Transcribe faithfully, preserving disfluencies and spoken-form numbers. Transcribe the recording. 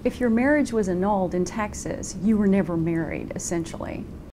If your marriage was annulled in Texas, you were never married, essentially.